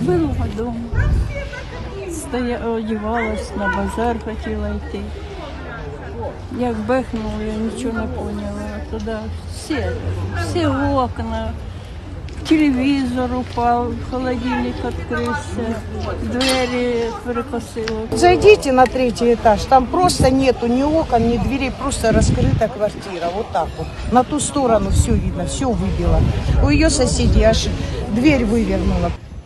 Була вдома. Одягалась, на базар хотіла йти. Як бехнула, я нічого не поняла. Туди всі окна, телевізор упав, холодильник відкрився, двері перекосило. Зайдите на 3-й этаж, там просто нету ни окон, ни дверей, просто раскрыта квартира, вот так вот. На ту сторону все видно, все выбило. У ее соседей аж дверь вывернула.